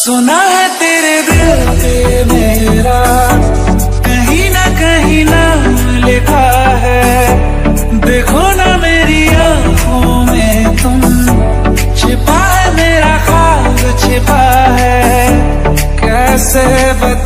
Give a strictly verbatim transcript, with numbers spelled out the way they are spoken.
सुना है तेरे दिल पे मेरा कहीं ना कहीं नाम लिखा है। देखो ना मेरी आंखों में तुम, छिपा है मेरा ख्वाब छिपा है। कैसे